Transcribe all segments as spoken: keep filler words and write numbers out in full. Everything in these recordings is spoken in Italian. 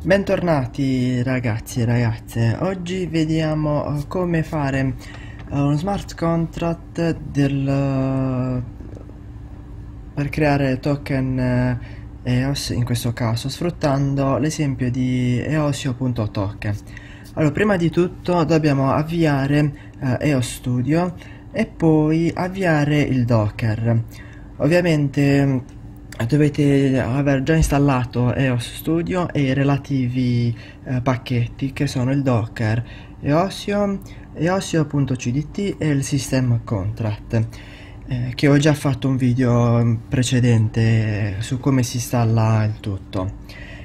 Bentornati ragazzi e ragazze, oggi vediamo eh, come fare eh, uno smart contract del, eh, per creare token eh, E O S in questo caso, sfruttando l'esempio di eosio.token. Allora, prima di tutto dobbiamo avviare eh, E O S Studio e poi avviare il Docker. Ovviamente dovete aver già installato E O S Studio e i relativi eh, pacchetti che sono il Docker, Eosio, eosio.cdt e il System Contract, eh, che ho già fatto un video precedente su come si installa il tutto.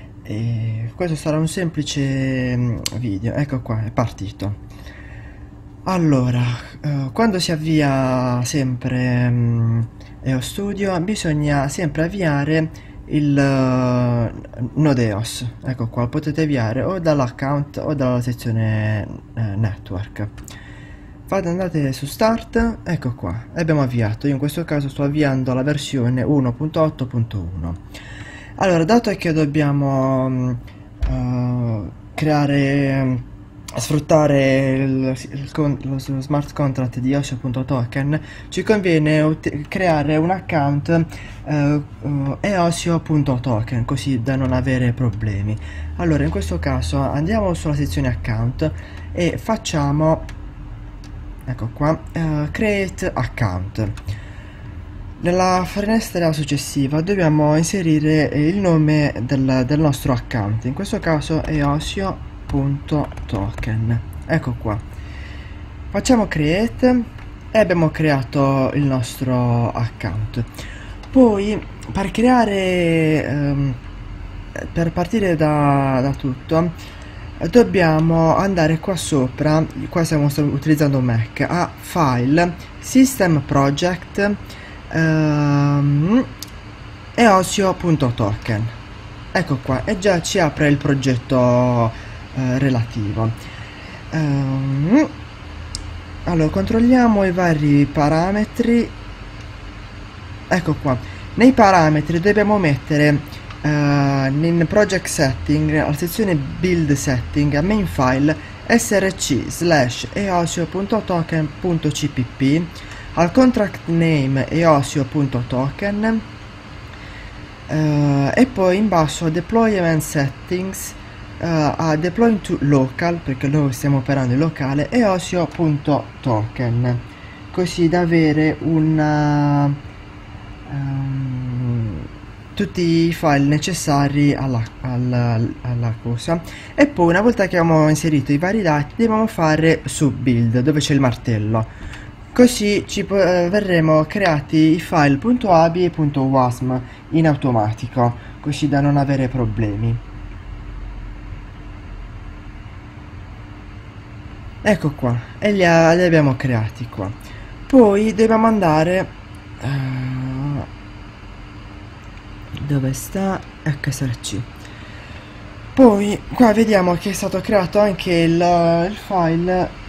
E questo sarà un semplice mm, video. Ecco qua, è partito. Allora, eh, quando si avvia sempre mm, E O S Studio bisogna sempre avviare il uh, Node E O S. Ecco qua, lo potete avviare o dall'account o dalla sezione eh, network. Fate, andate su start, ecco qua, e abbiamo avviato. Io in questo caso sto avviando la versione uno punto otto punto uno. Allora, dato che dobbiamo mm, uh, creare sfruttare il, il con- lo, lo smart contract di eosio.token, ci conviene ut- creare un account eh, uh, eosio.token, così da non avere problemi. Allora, in questo caso andiamo sulla sezione account e facciamo, ecco qua, eh, create account. Nella finestra successiva dobbiamo inserire il nome del, del nostro account, in questo caso eosio.token. Ecco qua. Facciamo create e abbiamo creato il nostro account. Poi per creare, ehm, per partire da, da tutto, dobbiamo andare qua sopra, qua stiamo utilizzando un Mac, a File, System Project, Um, eosio.token. Ecco qua, e già ci apre il progetto eh, relativo. Um, allora, controlliamo i vari parametri. Ecco qua, nei parametri dobbiamo mettere uh, in project setting, alla sezione build setting, a main file src slash eosio.token.cpp, al contract name eosio.token, uh, e poi in basso a deployment settings, uh, a deploy to local, perché noi stiamo operando in locale, eosio.token, così da avere una, um, tutti i file necessari alla, alla, alla cosa. E poi, una volta che abbiamo inserito i vari dati, dobbiamo fare su build, dove c'è il martello. Così ci eh, verremo creati i file .abi e .wasm in automatico, così da non avere problemi. Ecco qua, e li, ha, li abbiamo creati qua. Poi dobbiamo andare uh, dove sta H S R C. Poi qua vediamo che è stato creato anche il, il file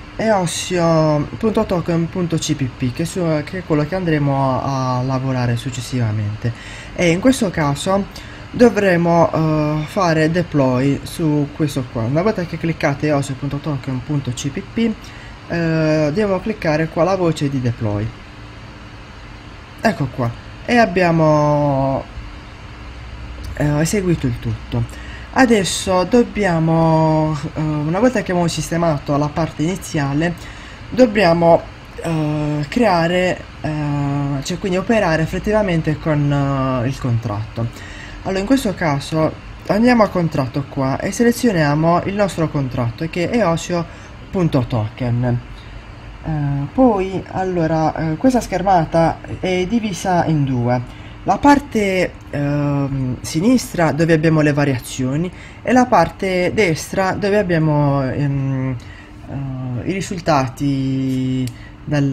eosio.token.cpp, che, che è quello che andremo a, a lavorare successivamente, e in questo caso dovremo uh, fare deploy su questo qua. Una volta che cliccate eosio.token.cpp, uh, dobbiamo cliccare qua la voce di deploy. Ecco qua, e abbiamo uh, eseguito il tutto. Adesso dobbiamo, uh, una volta che abbiamo sistemato la parte iniziale, dobbiamo uh, creare, uh, cioè quindi operare effettivamente con uh, il contratto. Allora, in questo caso andiamo a contratto qua e selezioniamo il nostro contratto, che è eosio.token. Uh, poi, allora, uh, questa schermata è divisa in due. La parte ehm, sinistra, dove abbiamo le variazioni, e la parte destra, dove abbiamo ehm, eh, i risultati del,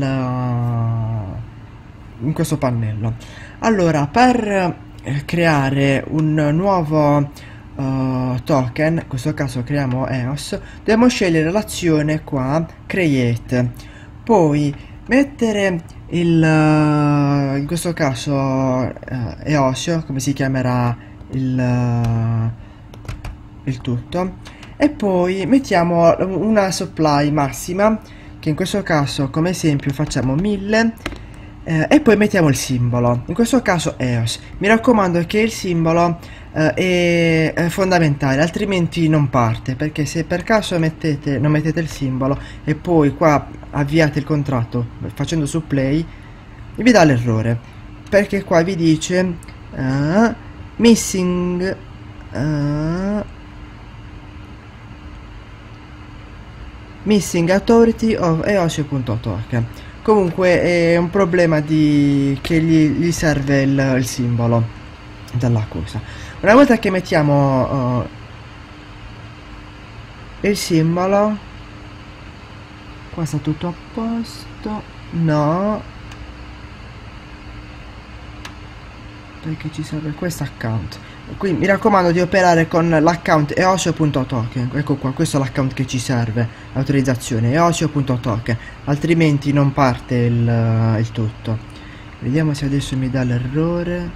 in questo pannello. Allora, per eh, creare un nuovo eh, token, in questo caso creiamo E O S, dobbiamo scegliere l'azione qua, Create, poi mettere il, uh, in questo caso uh, Eosio, come si chiamerà il, uh, il tutto e poi mettiamo una supply massima, che in questo caso come esempio facciamo mille, eh, e poi mettiamo il simbolo, in questo caso E O S. Mi raccomando che il simbolo eh, è, è fondamentale, altrimenti non parte, perché se per caso mettete, non mettete il simbolo e poi qua avviate il contratto facendo su play, vi dà l'errore, perché qua vi dice uh, missing uh, missing authority of eosio.token. Comunque è un problema di che gli, gli serve il, il simbolo dell'accusa. Una volta che mettiamo uh, il simbolo, qua sta tutto a posto. No, perché ci serve questo account. Quindi mi raccomando di operare con l'account eosio.token. Ecco qua, questo è l'account che ci serve, l'autorizzazione eosio.token, altrimenti non parte il, il tutto. Vediamo se adesso mi dà l'errore.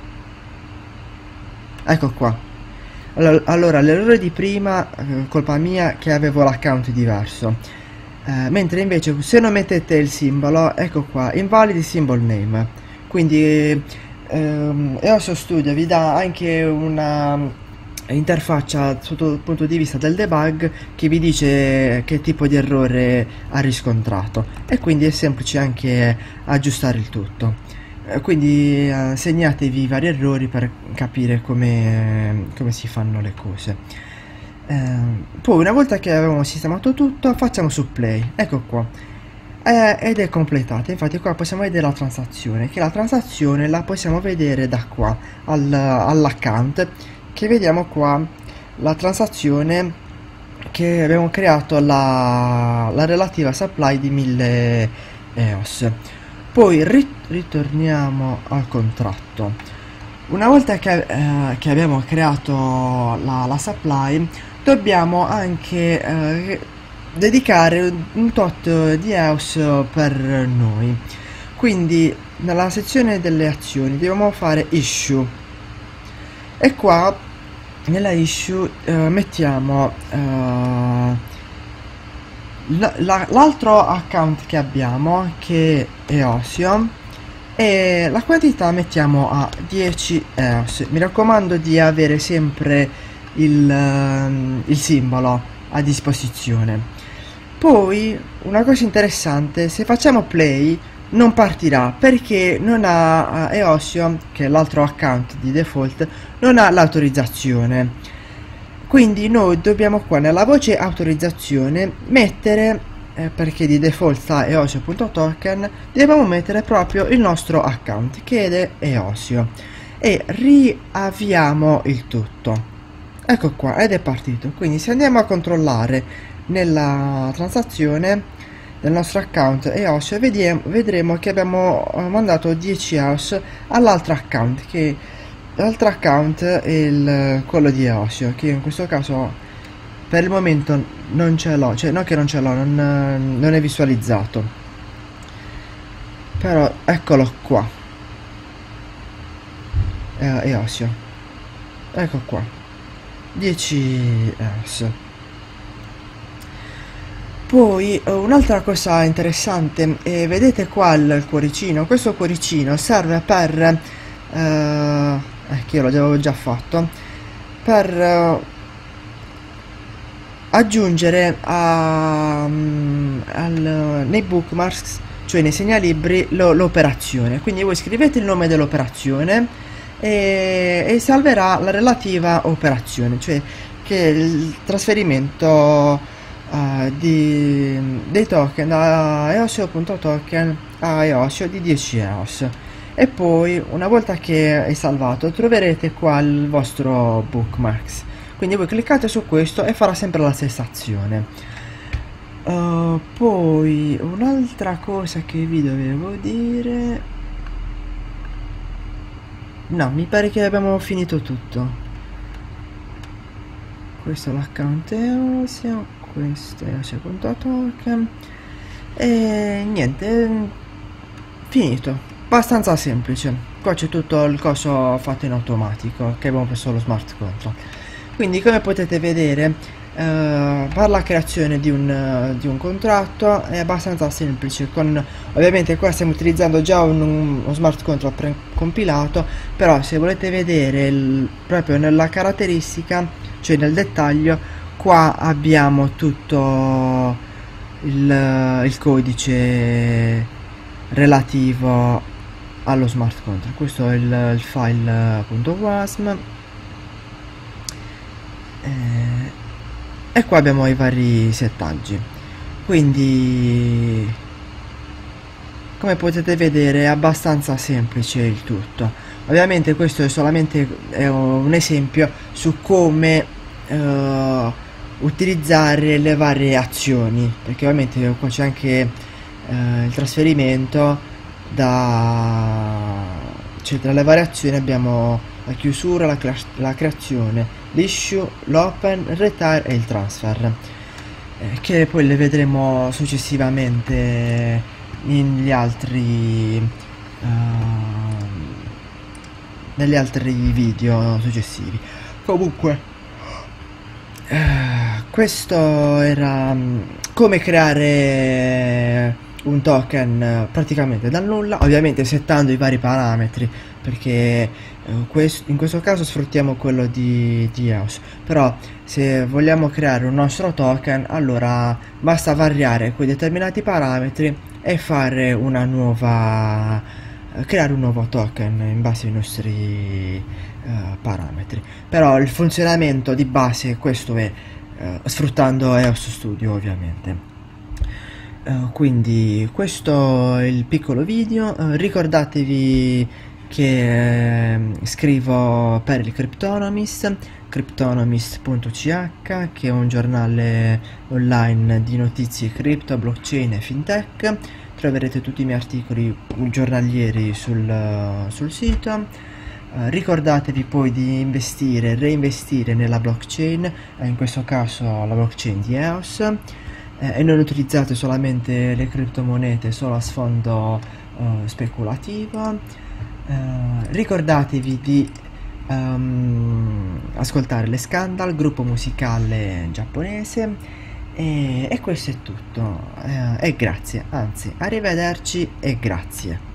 Ecco qua. Allora, allora l'errore di prima, eh, colpa mia che avevo l'account diverso, eh, mentre invece se non mettete il simbolo, ecco qua, invalid symbol name. Quindi Um, Eosio Studio vi dà anche una interfaccia sotto il punto di vista del debug che vi dice che tipo di errore ha riscontrato, e quindi è semplice anche aggiustare il tutto. Uh, quindi uh, segnatevi i vari errori per capire come, come si fanno le cose. Uh, poi una volta che abbiamo sistemato tutto facciamo su play, ecco qua. Eh, ed è completata. Infatti qua possiamo vedere la transazione, che la transazione la possiamo vedere da qua al, all'account, che vediamo qua la transazione che abbiamo creato, la, la relativa supply di mille E O S. Poi rit ritorniamo al contratto. Una volta che, eh, che abbiamo creato la, la supply, dobbiamo anche eh, dedicare un tot di E O S per noi. Quindi nella sezione delle azioni dobbiamo fare issue, e qua nella issue eh, mettiamo eh, l'altro account che abbiamo, che è Eosio, e la quantità mettiamo a dieci E O S. Mi raccomando di avere sempre il, il simbolo a disposizione. Poi una cosa interessante, se facciamo play non partirà perché non ha Eosio, che è l'altro account di default, non ha l'autorizzazione. Quindi noi dobbiamo qua nella voce autorizzazione mettere, eh, perché di default sta eosio.token, dobbiamo mettere proprio il nostro account, che è Eosio, e riavviamo il tutto. Ecco qua, ed è partito. Quindi se andiamo a controllare nella transazione del nostro account Eosio, vediamo, vedremo che abbiamo mandato dieci E O S all'altro account, che l'altro account è il, quello di Eosio, che in questo caso per il momento non ce l'ho, cioè non che non ce l'ho, non, non è visualizzato, però eccolo qua, eh, Eosio, ecco qua, dieci E O S. Poi un'altra cosa interessante, eh, vedete qua il, il cuoricino. Questo cuoricino serve per eh, eh, che io l'avevo già fatto, per eh, aggiungere a, um, al, nei bookmarks, cioè nei segnalibri, l'operazione. Quindi voi scrivete il nome dell'operazione e, e salverà la relativa operazione, cioè che il trasferimento Uh, di, dei token da eosio.token a Eosio di dieci E O S. E poi una volta che è salvato troverete qua il vostro bookmarks, quindi voi cliccate su questo e farà sempre la stessa azione. Uh, poi un'altra cosa che vi dovevo dire, no, mi pare che abbiamo finito tutto. Questo è l'account Eosio, questo è eosio.token e niente, finito, abbastanza semplice. Qua c'è tutto il coso fatto in automatico che abbiamo preso lo smart contract. Quindi come potete vedere, eh, per la creazione di un, eh, di un contratto è abbastanza semplice. Con, ovviamente qua stiamo utilizzando già un, uno smart contract precompilato, però se volete vedere il, proprio nella caratteristica, cioè nel dettaglio, qua abbiamo tutto il, il codice relativo allo smart contract. Questo è il, il file.wasm, eh, e qua abbiamo i vari settaggi. Quindi come potete vedere è abbastanza semplice il tutto. Ovviamente questo è solamente è un esempio su come eh, utilizzare le varie azioni, perché ovviamente qua c'è anche eh, il trasferimento da, cioè tra le varie azioni abbiamo la chiusura, la, crea la creazione, l'issue, l'open, il retire e il transfer, eh, che poi le vedremo successivamente negli altri uh, negli altri video successivi. Comunque uh, questo era um, come creare un token uh, praticamente dal nulla, ovviamente settando i vari parametri, perché uh, quest in questo caso sfruttiamo quello di, di E O S, però se vogliamo creare un nostro token allora basta variare quei determinati parametri e fare una nuova uh, creare un nuovo token in base ai nostri uh, parametri. Però il funzionamento di base questo è, uh, sfruttando E O S Studio ovviamente. Uh, quindi questo è il piccolo video. Uh, ricordatevi che eh, scrivo per il Cryptonomist, cryptonomist punto c h, che è un giornale online di notizie cripto, blockchain e fintech. Troverete tutti i miei articoli giornalieri sul, sul sito. Uh, ricordatevi poi di investire e reinvestire nella blockchain, eh, in questo caso la blockchain di E O S, eh, e non utilizzate solamente le criptomonete solo a sfondo uh, speculativo. Uh, ricordatevi di um, ascoltare le Scandal, gruppo musicale giapponese, e, e questo è tutto, uh, e grazie, anzi arrivederci e grazie.